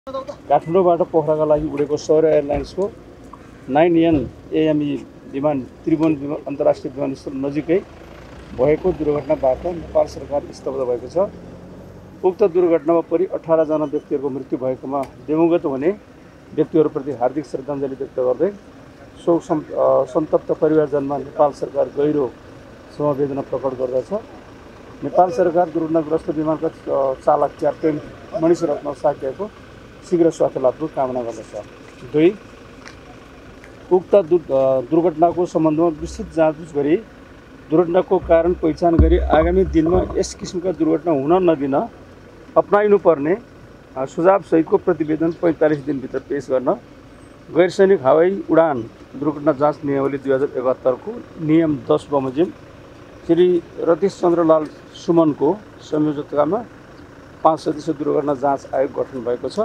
काठमाडौँबाट पोखराका लागि उडेको सौर्य एयरलाइन्सको 9N AME विमान त्रिभुवन अन्तर्राष्ट्रिय विमानस्थल नजिकै भएको दुर्घटनाबाट नेपाल सरकार स्तब्ध भएको छ। उक्त दुर्घटनामा परि 18 जना व्यक्तिहरूको मृत्यु भएकोमा दिवंगत हुने व्यक्तिहरूप्रति हार्दिक श्रद्धाञ्जली व्यक्त गर्दै शोक सन्तप्त परिवारजनमा नेपाल सरकार गहिरो समवेदना प्रकट गर्दछ। नेपाल सरकार दुर्घटनाग्रस्त विमानका चालक क्याप्टेन मणिशरत्न साक्यको शीघ्र स्वास्थ्य लाभको कामना गर्दछ। 2. उक्त दुर्घटनाको सम्बन्धमा विस्तृत जाँच गरी दुर्घटनाको कारण पहिचान गरी आगामी दिनमा यस किसिमका दुर्घटना हुन नदिन अपनाइनुपर्ने सुझावसहितको प्रतिवेदन 45 दिनभित्र पेश गर्न गैरसैनिक हवाई उडान दुर्घटना जाँच नियमावली 2071 को नियम 10 बमोजिम श्री रतीश चन्द्र लाल सुमनको संयोजकतामा 5 सदस्यीय दुर्घटना जाँच आयोग गठन भएको छ।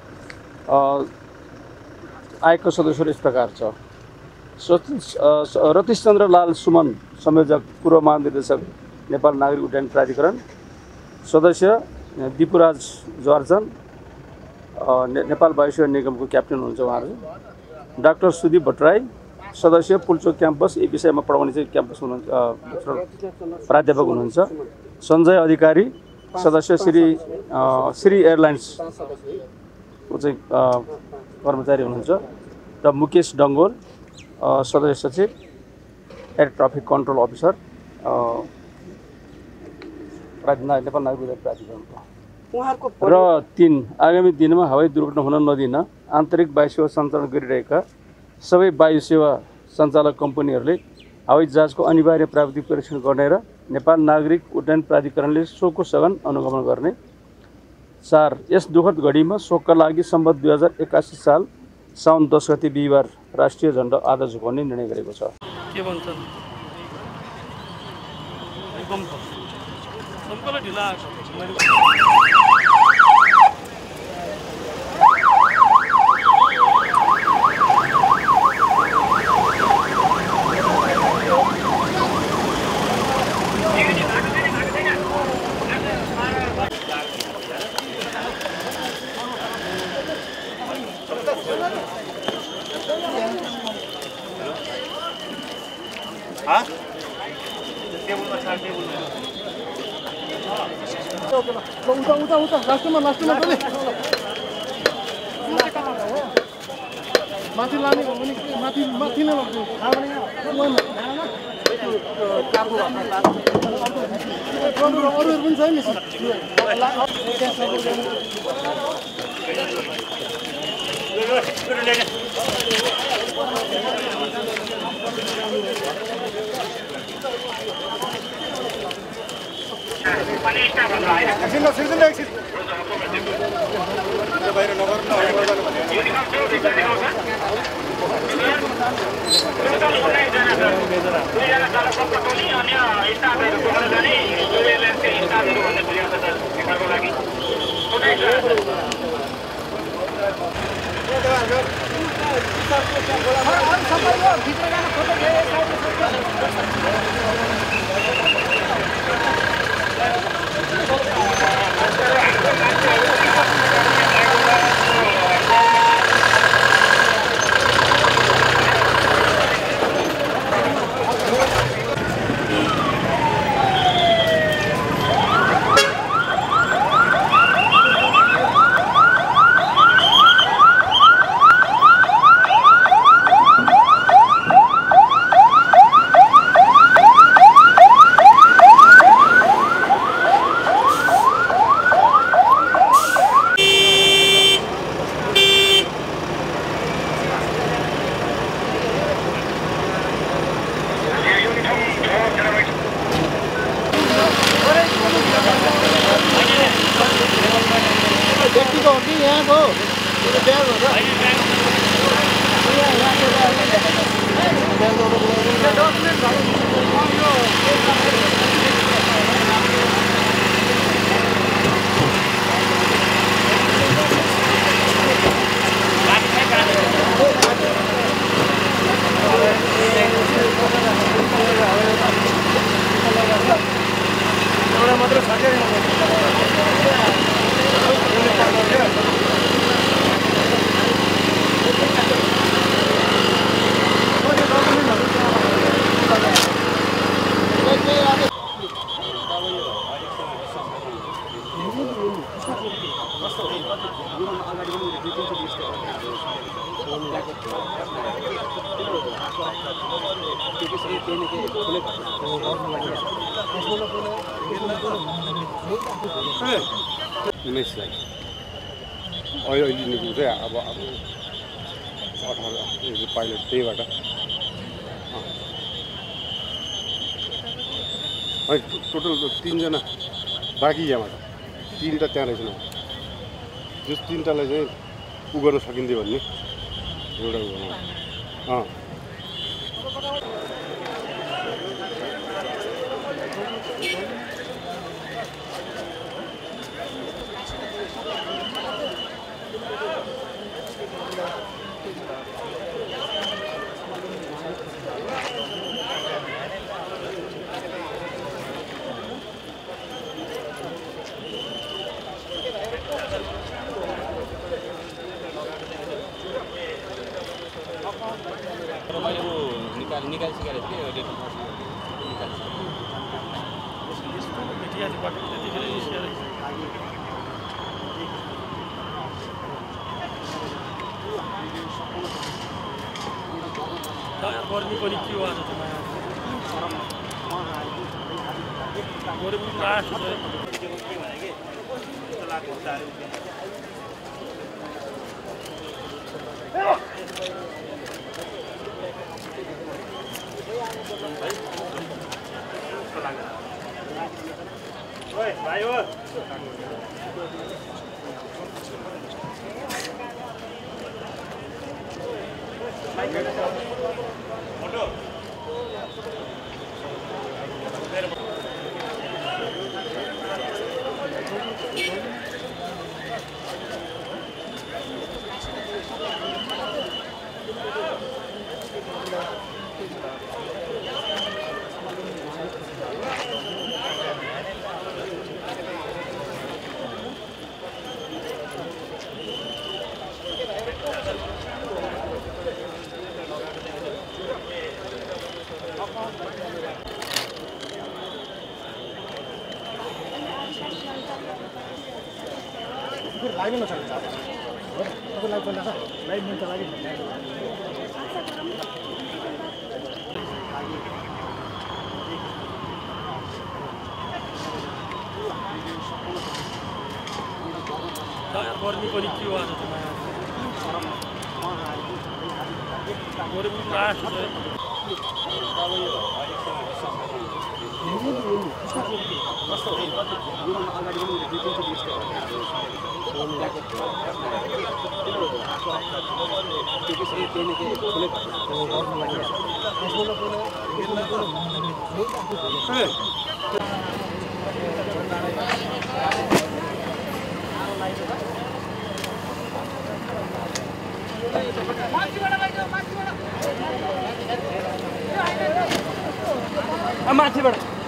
आयोगका सदस्यहरू यस प्रकार छ। रतीश चन्द्र लाल सुमन संयोजक पूर्व महानिर्देशक नेपाल नागरिक उड्डयन प्राधिकरण। सदस्य दिपुराज जर्जन नेपाल वायुसेवा निगमको क्याप्टेन हुनुहुन्छ उहाँहरू। डाक्टर सुदीप भट्टराई सदस्य पुल्चोक क्याम्पस यी विषयमा पढाउने चाहिँ क्याम्पस हुनुहुन्छ प्राध्यापक हुनुहुन्छ। सञ्जय अधिकारी सदस्य श्री एयरलाइन्स को चाहिँ कर्मचारी हुनुहुन्छ र मुकेश डङ्गोल सदस्य सचिव air traffic control officer Nepal नागरिक उड्डयन प्राधिकरणको। र 3 आगामी दिनमा हवाई दुर्घटना हुन नदिन आन्तरिक वायुसेवा सञ्चालन गरिरहेका सबै वायुसेवा सञ्चालक कम्पनीहरूले हवाई जहाजको अनिवार्य प्राविधिक परीक्षण गर्ने र नेपाल नागरिक उड्डयन प्राधिकरणले शोकको सघन अनुगमन गर्ने। 4 यस दुःखद घडीमा शोकका लागि सम्बद्ध 2081 साल साउन 10 गते बिहिबार राष्ट्रिय झण्डा आधा झुकाउने निर्णय गरेको छ। के भन्छन् एकदम सबैलाई ढिला माथि लाने हो भने माथि नै लाग्छ अरूहरू पनि छ नि मात्र उन्नाइसलाई अहिले निको चाहिँ अब 18 पाइलट त्यहीबाट टोटल 3 जना बाँकी यहाँबाट 3टा त्यहाँ रहेछन् जस 3टालाई चाहिँ उ गर्न सकिन्थ्यो भन्ने एउटा मैले वो निकालिसकेको थिएँ रेट गर्मी पनि के हो आज गर्मी लास्ट भाइ हो लाइभ न सक्छ अब लाइभ चल्दैछ लाइभ मिल्छ लागि गर्मी पनि के हो आज गर्मी लास्ट माथिबाट